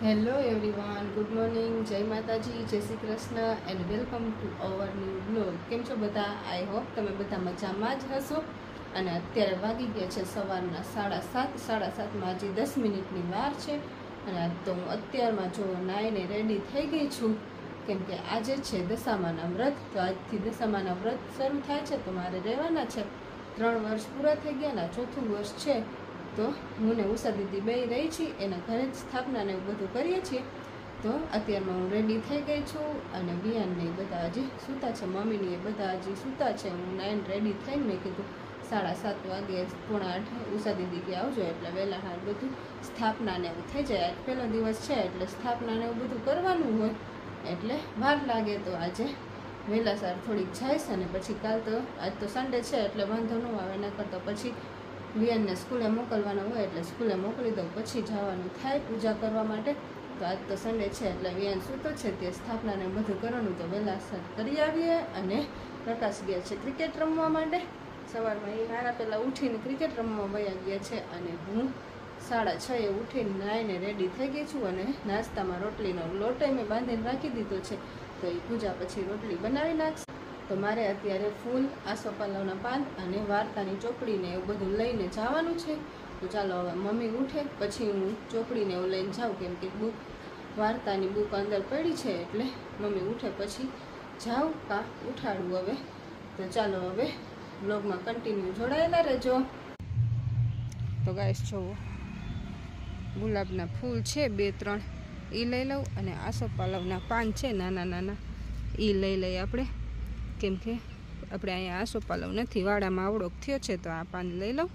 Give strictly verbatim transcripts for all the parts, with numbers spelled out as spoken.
Hello everyone, good morning, જય માતાજી, જય Shri Krishna and welcome to our new blog. કેમ છો બધા? આઈ હોપ તમે બધા મજામાં જ હશો. અને અત્યારે વાગી ગયા છે સવારના સાડા સાત સાડા સાતમાં હજી દસ મિનિટની વાર છે. અને આજ તો હું અત્યારમાં જો નાઈને રેડી થઈ ગઈ છું, કેમ કે આજે છે દશામાના વ્રત. તો આજથી દશામાના વ્રત શરૂ થાય છે, તો મારે રહેવાના છે. ત્રણ વર્ષ પૂરા થઈ ગયા ને ચોથું વર્ષ છે. તો હું ને ઉષા દીદી બે રહી છીએ, એના ઘરે જ સ્થાપના ને એવું બધું કરીએ છીએ. તો અત્યારમાં હું રેડી થઈ ગઈ છું અને વિયાનને બધા હજી સૂતા છે, મમ્મીની એ બધા હજી સૂતા છે. હું નાઈન રેડી થઈને મેં કીધું સાડા સાત વાગે પોણા આઠે ઉષા દીદી કે આવજો એટલે વહેલા હાર બધું સ્થાપના ને એવું થઈ જાય. આજ પહેલો દિવસ છે એટલે સ્થાપના ને એવું બધું કરવાનું હોય એટલે વાર લાગે. તો આજે વહેલા સાર થોડીક જાય છે અને પછી કાલ તો આજ તો સન્ડે છે એટલે વાંધો ન આવે. એના કરતાં પછી વિયાનને સ્કૂલે મોકલવાના હોય એટલે સ્કૂલે મોકલી દઉં, પછી જવાનું થાય પૂજા કરવા માટે. તો આજ તો સન્ડે છે એટલે વિયાન સૂતો છે, તે સ્થાપનાને બધું કરવાનું તો વહેલા સાર કરી આવીએ. અને પ્રકાશ ગયા છે ક્રિકેટ રમવા માટે. સવારમાં એ મારા પહેલાં ઉઠીને ક્રિકેટ રમવા વયા ગયા છે અને હું સાડા છ એ ઉઠીને નાઈને રેડી થઈ ગઈ છું. અને નાસ્તામાં રોટલીનો લોટ મેં બાંધીને રાખી દીધો છે, તો એ પૂજા પછી રોટલી બનાવી નાખશે. તો મારે અત્યારે ફૂલ, આસોપાલવના પાન અને વાર્તાની ચોપડીને એવું બધું લઈને જવાનું છે. તો ચાલો હવે મમ્મી ઉઠે પછી હું ચોપડીને એવું લઈને જાઉં, કેમ કે બુક વાર્તાની બુક અંદર પડી છે એટલે મમ્મી ઉઠે પછી જાઉં કા ઉઠાડું હવે. તો ચાલો હવે બ્લોગમાં કન્ટિન્યુ જોડાયેલા રહેજો. તો ગાઈસ જોવો, ગુલાબના ફૂલ છે બે ત્રણ, એ લઈ લઉં. અને આસોપાલવના પાન છે નાના નાના, એ લઈ લઈએ આપણે, કેમ કે આપણે અહીંયા આસોપાલવ નથી, વાડામાં આવડોક થયો છે તો આ પાન લઈ લઉં.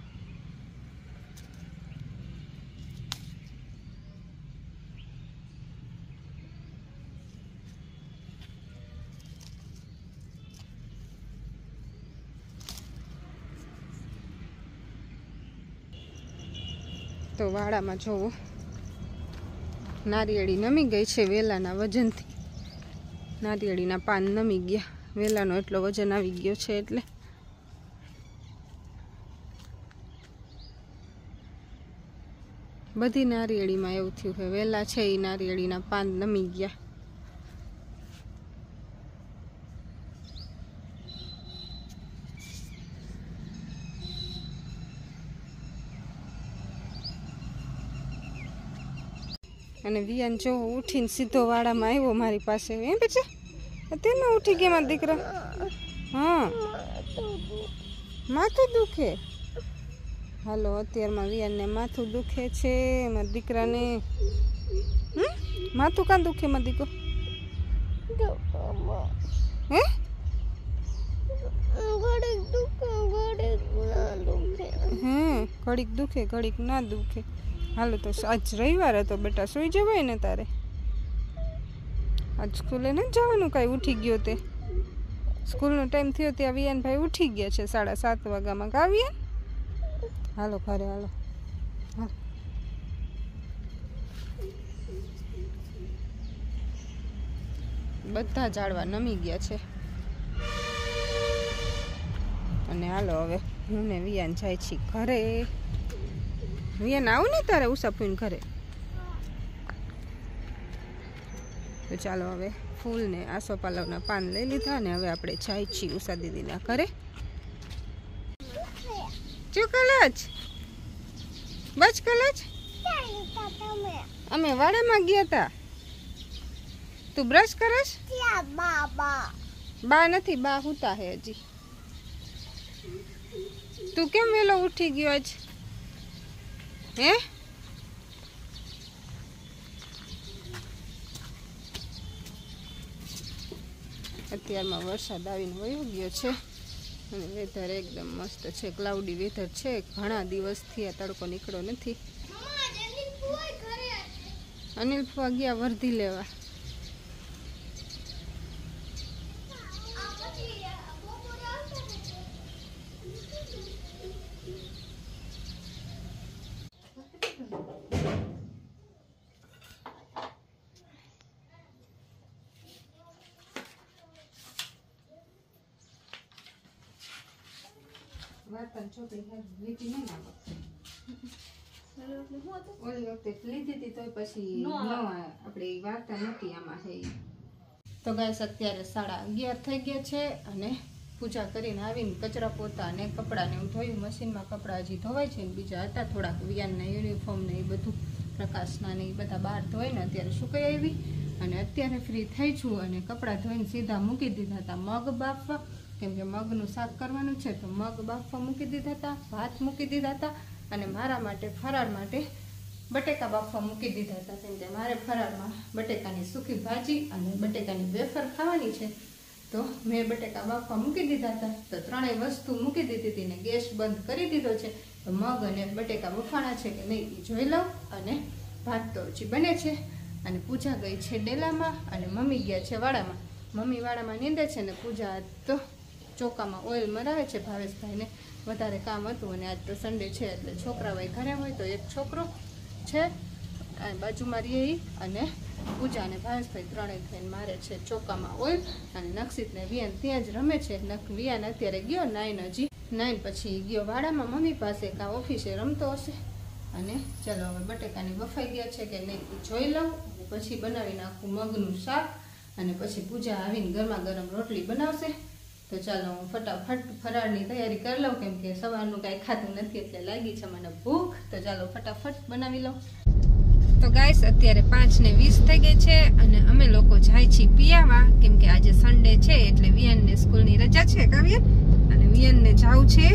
તો વાડામાં જોવો નારિયેળી નમી ગઈ છે વેલાના વજનથી. નારિયેળીના પાન નમી ગયા, વેલાનો એટલો વજન આવી ગયો છે એટલે. બધી નારિયેળીમાં એવું થયું કે વેલા છે એ નારિયેળીના પાન નમી ગયા. અને વિયાન જો ઉઠીને સીધો વાડામાં આવ્યો મારી પાસે. એમ બેચા તેમાં ઉઠી ગયા મારા દીકરા? હા, માથું દુખે. હાલો, અત્યારમાં વિયાનને માથું દુખે છે મારા દીકરાને. હમ માથું કાં દુખે મારા દીકરો? હે હે ઘડીક દુખે ઘડીક ના દુખે. હાલો, તો આજ રવિવાર હતો બેટા, સુઈ જવાય ને તારે. આજ સ્કૂલે નથી જવાનું કાંઈ? ઉઠી ગયો તે? સ્કૂલનો ટાઈમ થયો ત્યાં વિયાનભાઈ ઉઠી ગયા છે સાડા સાત વાગ્યામાં. કાવ્યા હાલો ઘરે, હાલો હા. બધા ઝાડવા નમી ગયા છે. અને હાલો હવે હું ને વિયાન જાય છે ઘરે. વિયાન આવું ને તારે ઉષાફૂઈને ઘરે? તો ચાલો હવે ફૂલ ને આસોપાલવના પાન લઈ લીધા ને હવે આપણે જાય છીએ ઉષા દીદીના ઘરે. શું કલચ બચ કલચ? અમે વાડામાં ગયા તા. તું બ્રશ કરસ? બા નથી, બા હુતા હે હજી. તું કેમ વેલો ઉઠી ગયો આજ? હે અત્યારમાં વરસાદ આવીને વયો ગયો છે અને વેધર એકદમ મસ્ત છે, ક્લાઉડી વેધર છે. ઘણા દિવસથી આ તડકો નીકળ્યો નથી. અનિલ ફુવા ગયા વર્ધી લેવા. વાર્તાની છોકરી લીધી નહીં આવે. ઓલી વખતે લીધી હતી તો પછી ન આપણે વાર્તા નથી આમાં છે. તો ગાઈસ અત્યારે સાડા અગિયાર થઈ ગયા છે અને પૂજા કરીને આવીને કચરા પોતા અને કપડાને હું ધોયું. મશીનમાં કપડાં હજી ધોવાય છે ને બીજા હતા થોડાક વિયાનના યુનિફોર્મ ને એ બધું પ્રકાશના ને એ બધા બહાર ધોઈને અત્યારે સુકાઈ આવી અને અત્યારે ફ્રી થઈ છું અને કપડાં ધોઈને સીધા મૂકી દીધા હતા મગ બાફવા, કેમ કે મગનું શાક કરવાનું છે તો મગ બાફવા મૂકી દીધા હતા, ભાત મૂકી દીધા હતા અને મારા માટે ફરાળ માટે બટેકા બાફવા મૂકી દીધા હતા. કેમ કે મારે ફરાળમાં બટેકાની સૂકી ભાજી અને બટેકાની વેફર ખાવાની છે તો મેં બટેકા બાફવા મૂકી દીધા હતા. તો ત્રણેય વસ્તુ મૂકી દીધી હતી ને ગેસ બંધ કરી દીધો છે. તો મગ અને બટેકા બફાણા છે કે નહીં એ જોઈ લઉં અને ભાત તો હજી બને છે. અને પૂજા ગઈ છે ડેલામાં અને મમ્મી ગયા છે વાડામાં. મમ્મી વાડામાં નીંદે છે ને પૂજા તો ચોકામાં ઓઇલ મરાવે છે. ભાવેશભાઈને વધારે કામ હતું અને આજ તો સન્ડે છે એટલે છોકરાઓ ઘરે હોય તો એક છોકરો છે બાજુમાં રહી અને પૂજા અને ભાવેશભાઈ ત્રણેય થઈને મારે છે ચોકામાં ઓઇલ અને નક્ષિતને વિયાન ત્યાં જ રમે છે. વિયાન અત્યારે ગયો નાઈન હજી નાઈન પછી ગયો વાડામાં મમ્મી પાસે કાં ઓફિસે રમતો હશે. અને ચલો હવે બટેકાની બફાઈ ગયા છે કે નહીં જોઈ લઉં પછી બનાવી નાખું મગનું શાક અને પછી પૂજા આવીને ગરમા ગરમ રોટલી બનાવશે. તો ચાલો હું ફટાફટ ફરાળની તૈયારી કરી લઉં કેમ કે સવારનું કાંઈ ખાતું નથી એટલે લાગી છે મને ભૂખ. તો ચાલો ફટાફટ બનાવી લઉં. તો ગાઈસ અત્યારે પાંચ ને વીસ થઈ ગઈ છે અને અમે લોકો જાય છીએ પિયાવા કેમ કે આજે સન્ડે છે એટલે વિયાનને સ્કૂલની રજા છે કાવ્ય અને વિયાનને જાવું છે.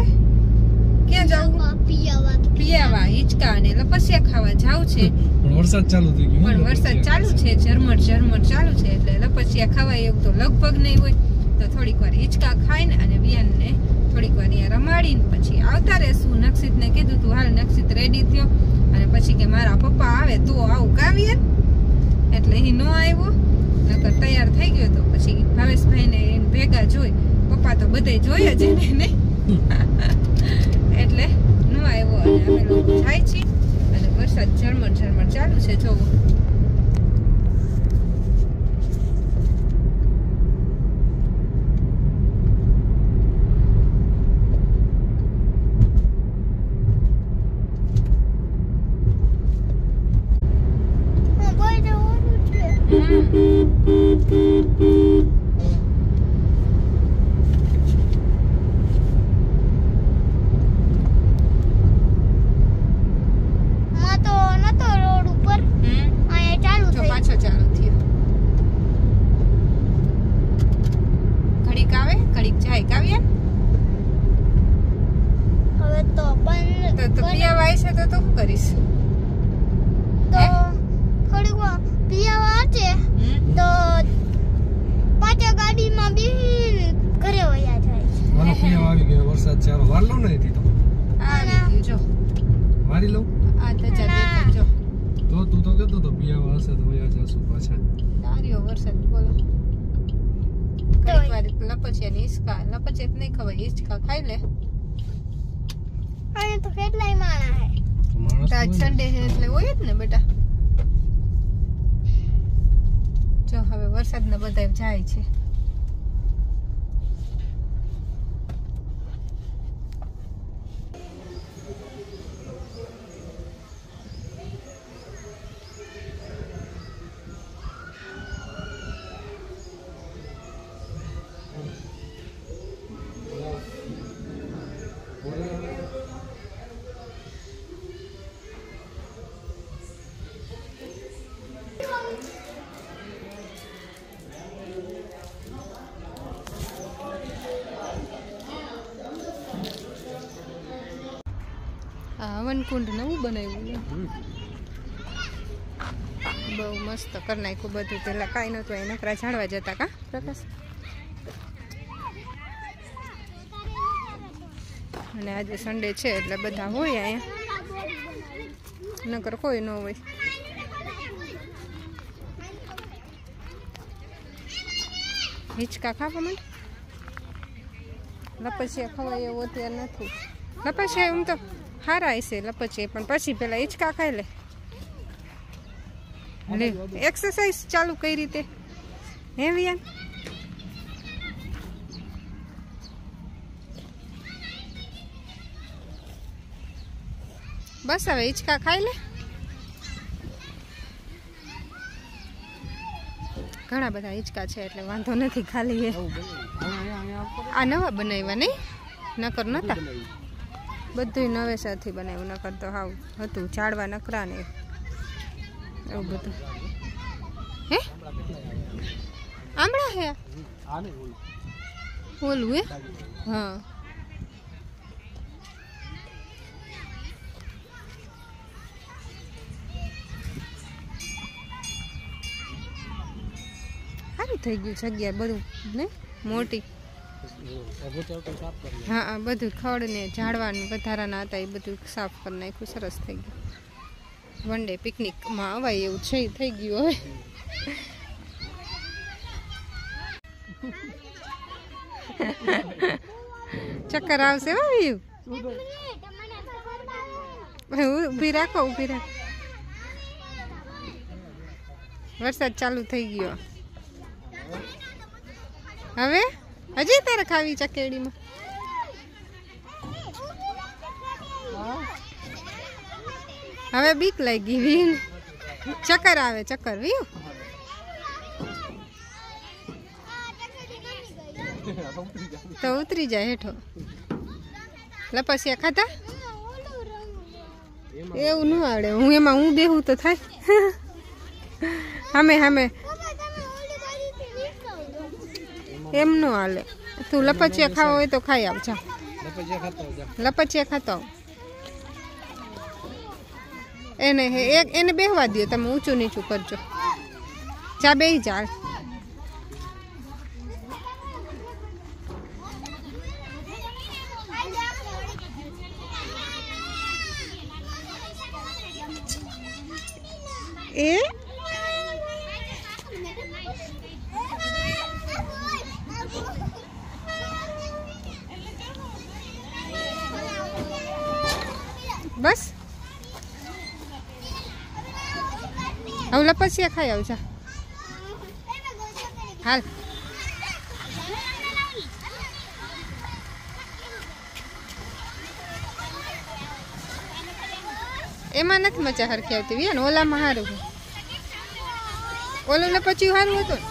ક્યાં જાવું? પિયાવા. પિયાવા હિચકા અને લપસિયા ખાવા જાવ છે. પણ વરસાદ ચાલુ થઈ ગયો. પણ વરસાદ ચાલુ છે ઝરમર ઝરમર ચાલુ છે એટલે લપસિયા ખાવાય એવું તો લગભગ નહીં હોય. તો થોડીક વાર હિચકા ખાઈને અને વિયાનને થોડીક વાર અહીંયા રમાડીને પછી આવતા રહેશું. નક્ષિતને કીધું તું હાલ નક્ષિત રેડી થયો અને પછી કે મારા પપ્પા આવે તો આવું કાવીએ એટલે એ ન આવ્યો નકર તૈયાર થઈ ગયો તો પછી ભાવેશભાઈને ભેગા જોઈ પપ્પા તો બધે જોઈ જ એને નહીં એટલે ન આવ્યો અને અમે લોકો જાય છીએ અને વરસાદ ઝરમર ઝરમર ચાલુ છે જોવો. જો હવે વરસાદના બધા જાય છે. હવનકુંડ નવું બનાવ્યું બહુ મસ્ત કરી નાખ્યું બધું. પેલા કાંઈ નહોતું એ નકરા ઝાડવા જતા કા પ્રકાશ અને આજે સન્ડે છે એટલે બધા હોય અહીંયા નકર કોઈ ન હોય. હિચકા ખાવા માંડ લપસિયા ખવાય એવું અત્યારે નથી. લપસિયા એમ તો હારા હશે લપચે પણ પછી પેલા હિચકા ખાઈ લે લે એક્સરસાઇઝ ચાલુ કઈ રીતે હે વિયાન? બસ હવે હિંચકા ખાઈ લે. ઘણા બધા હિંચકા છે એટલે વાંધો નથી, ખાલી એ આ નવા બનાવ્યા નહીં, નકર નતા બધું નવેસરથી બનાવ્યું, નકર તો હાવ હતું ઝાડવા નકરા ને એવું બધું. હે આમળા હે ઓલું હે? હા સારું થઈ ગયું જગ્યા બધું ને મોટી. હા હા બધું ખડ ને ઝાડવાનું વધારાના હતા એ બધું સાફ કરી નાખ્યું, સરસ થઈ ગયું. વન ડે પિકનિકમાં અવાય એવું છે થઈ ગયું. હવે ચક્કર આવશે હો. ઊભી રાખો ઊભી રાખો. વરસાદ ચાલુ થઈ ગયો. હવે હજી તારે ખાવી ચકેડીમાં? હવે બીક લાગી વીન, ચક્કર આવે ચક્કર વીવ. તો ઉતરી જાય હેઠો. લપસિયા ખાધા? એવું ન આવડે, હું એમાં હું બેહું તો થાય. હામે હામે એમ નો હાલે. તું લપચિયા ખાવા હોય તો ખાઈ આવ. જા લપચિયા ખાતો આવ. એને એક એને બેહવા દો, તમે ઊંચું નીચું કરજો. જા બેહી જા. એ બસ હવે લપસિયા ખાઈ આવજા. હાલ એમાં નથી મજા હરખી આવતી વિયા ને ઓલામાં સારું. ઓલું લપચ્યું સારું હતું.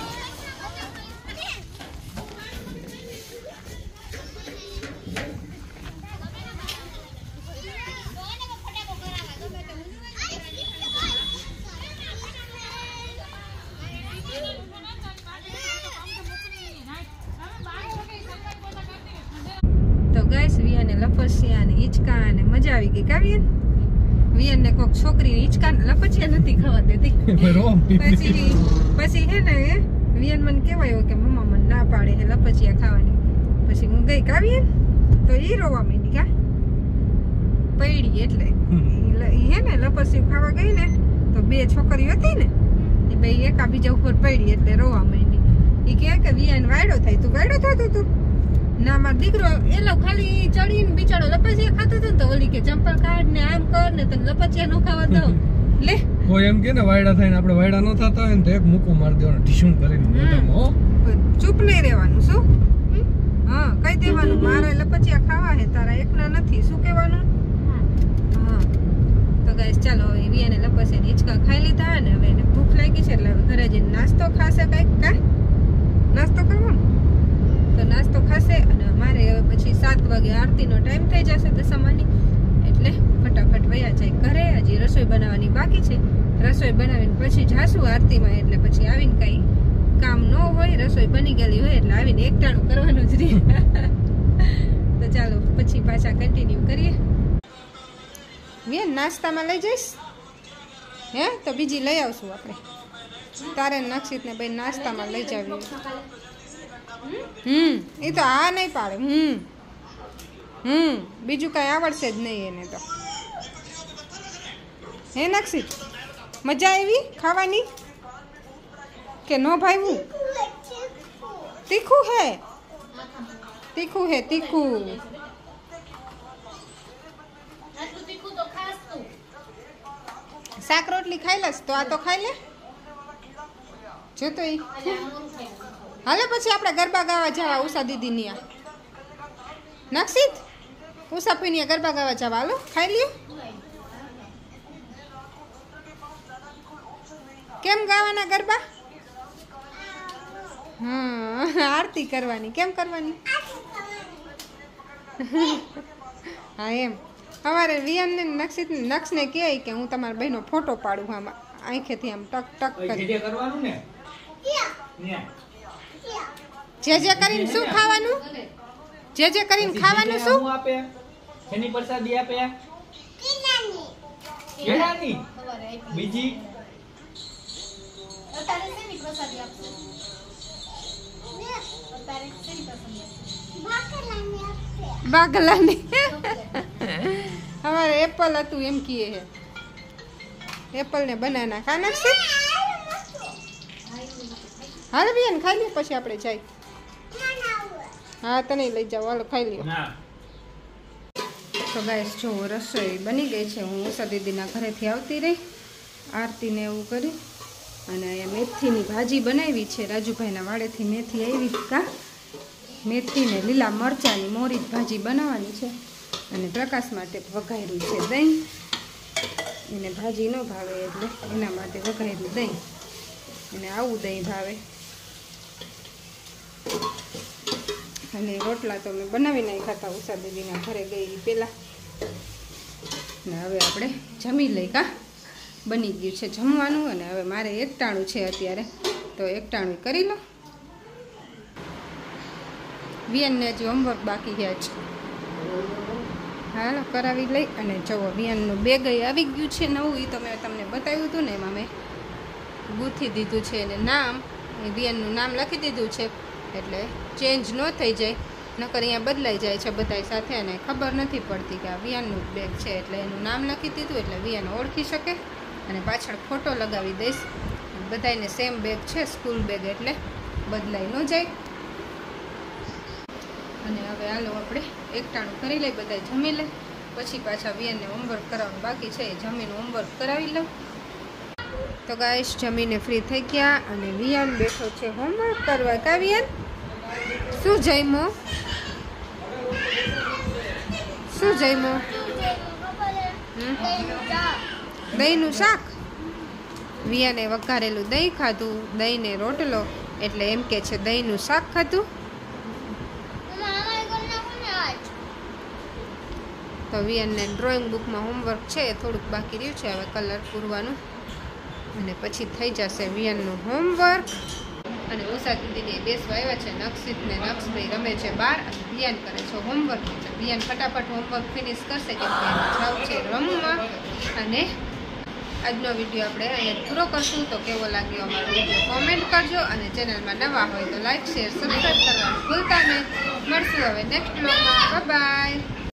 તો ગાઈસ વિયાને લપસિયા ને હિંચકા અને મજા આવી ગઈ. કાવ્યન વિયન ને કોક છોકરી હિંચકા લપચિયા નથી ખાવા દેતી. પછી પછી હે ને વિયન મને કહેવાયો કે મમ્મા મને ના પાડે હે લપચિયા ખાવાની. પછી હું ગઈ કાવ્યન તો ઈ રોવા માંડી. કા પૈડી એટલે ઈ હે ને લપસિયું ખાવા ગઈ ને તો બે છોકરીઓ હતી ને એ બે એકા બીજા ઉપર પૈડી એટલે રોવા માંડી. ઈ કહે કે વિયન વાયડો થાય. તું વાયડો થતો તું? ના મારો દીકરો એલો ખાલી ચડીને બિચારો લપચિયા ખાતો હતો ને તો ઓલી કે ચંપલ કાઢ ને આમ કર ને તને લપચિયા નો ખાવા દઉં. લે કોઈ એમ કે ને વાયડા થઈને આપણે વાયડા નો થતા હોય ને તો એક મૂકો મારી દેવાનો ઢીસું કરીને મોઢામાં. હો ચૂપ નહીં રહેવાનું. શું હા કહી દેવાનું મારે લપચિયા ખાવા હે, તારા એકના નથી. શું કહેવાનું? હા તો ગાઈસ ચાલો હવે વિયાને લપસિયા હિંચકા ખાઈ લીધા ને હવે એને ભૂખ લાગી છે એટલે હવે ઘરે જઈને નાસ્તો ખાશે. કઈક કા નાસ્તો કરવાનો તો નાસ્તો ખાશે. અને અમારે હવે પછી સાત વાગે આરતીનો ટાઈમ થઈ જશે દશામાની એટલે ફટાફટ વયા જાય ઘરે. હજી રસોઈ બનાવવાની બાકી છે. રસોઈ બનાવીને પછી જાશું આરતીમાં એટલે પછી આવીને કઈ કામ ન હોય, રસોઈ બની ગયેલી હોય એટલે આવીને એકટાણું કરવાનું જ રહે. તો ચાલો પછી પાછા કન્ટિન્યુ કરીએ. મેં નાસ્તામાં લઈ જઈશ હે તો બીજી લઈ આવશું આપણે. તારે નક્ષિત ને ભાઈ નાસ્તામાં લઈ જાવી. હમ એ તો આ નહીં પાડે. હમ હમ બીજું કઈ આવડશે જ નહીં એને તો. હે નક્ષિત મજા આવી ખાવાની કે નો ભાઈવું? તીખું હે તીખું હે તીખું. શાક રોટલી ખાઈ લસ તો આ તો ખાઈ લે. જો તો ઈ હાલે પછી આપણે ગરબા ગાવા જવા ઉષા દીદી ની. નક્ષિત ઉષા ફઈ ની ગરબા ગાવા જવા. હાલો ખાઈ લ્યો. કેમ ગાવાના ગરબા? હા આરતી કરવાની. કેમ કરવાની? હા એમ. સવારે વિયાનને નક્ષિત નક્ષને કહે કે હું તમારા બહેનો ફોટો પાડું આમાં આંખેથી આમ ટક ટક કરી કરવાનું ને જે જે કરીને શું ખાવાનું? જે જે કરીને ખાવાનું શું આપે? શેની પ્રસાદી આપે? કેળાની. બીજી અત્યારે શેની પ્રસાદી આપશે? અત્યારે શેની પ્રસાદી આપશે? બાગલાની. અમારે એપલ હતું એમ કીએ હે. એપલ ને બનાના ખા નાખશે. હાલ વિયાન ખાઈ લે પછી આપણે જાય. હા તને લઈ જાવ. હાલો ખાઈ લ્યો. ના તો ગાઈસ જો રસોઈ બની ગઈ છે. હું ઉષા દીદીના ઘરેથી આવતી રહી આરતીને એવું કરી અને અહીંયા મેથીની ભાજી બનાવી છે. રાજુભાઈના વાડેથી મેથી આવી કા મેથી ને લીલા મરચાંની મોરી ભાજી બનાવવાની છે અને પ્રકાશ માટે વઘાર્યું છે દહીં. એને ભાજી ન ભાવે એટલે એના માટે વઘાર્યું દહીં. એને આવું દહીં ભાવે. અને રોટલા તો મેં બનાવી નાખ્યા હતા ઉષા દીદીના ઘરે ગઈ પહેલાં. ને હવે આપણે જમી લઈ કા બની ગયું છે જમવાનું. અને હવે મારે એકટાણું છે અત્યારે તો એકટાણું કરી લો. વિયાનને હજી હોમવર્ક બાકી ગયા છે. હાલો કરાવી લઈ. અને જુઓ વિયાનનું બેગ આવી ગયું છે નવું. એ તો મેં તમને બતાવ્યું હતું ને એમાં મેં ગૂંથી દીધું છે એને નામ. એ વિયાનનું નામ લખી દીધું છે એટલે ચેન્જ ન થઈ જાય. નકર અહીંયા બદલાઈ જાય છે બધાય સાથે અને ખબર નથી પડતી કે આ વિયાનનું બેગ છે એટલે એનું નામ લખી દીધું એટલે વિયાન ઓળખી શકે. અને પાછળ ફોટો લગાવી દઈશ. બધાને સેમ બેગ છે સ્કૂલ બેગ એટલે બદલાઈ ન જાય. અને હવે હાલો આપણે એકટાણું કરી લઈ બધા જમી લે પછી પાછા વિયાનને હોમવર્ક કરાવવાનું બાકી છે. એ જમીને હોમવર્ક કરાવી લઉં. તો ગાઈસ જમીને ફ્રી થઈ ગયા અને વિયાન બેઠો છે હોમવર્ક કરવા. કા વિયાન શું જમ્યો? શું જમ્યો? દહીંનું શાક. વિયાને વઘારેલું દહીં ખાધું. દહીં ને રોટલો એટલે એમ કે છે દહીંનું શાક ખાધું. તો વિયાનને ડ્રોઈંગ બુકમાં હોમવર્ક છે થોડુંક બાકી રહ્યું છે હવે કલર પૂરવાનું અને પછી થઈ જશે વિયાનનું હોમવર્ક. અને ઉષા દીદીને બેસવા આવ્યા છે. નક્ષિત ને નક્ષભાઈ રમે છે બહાર અને વિયાન કરે છે હોમવર્ક. વિયાન ફટાફટ હોમવર્ક ફિનિશ કરશે કેમ કે જાવ છે રમવા. અને આજનો વિડીયો આપણે અહીંયા પૂરો કરશું. તો કેવો લાગ્યો અમારો વિડીયો કોમેન્ટ કરજો અને ચેનલમાં નવા હોય તો લાઈક શેર સબસ્ક્રાઈબ કરવાનું ભૂલતા નહીં. મળશું હવે નેક્સ્ટ બ્લોગમાં. Bye by.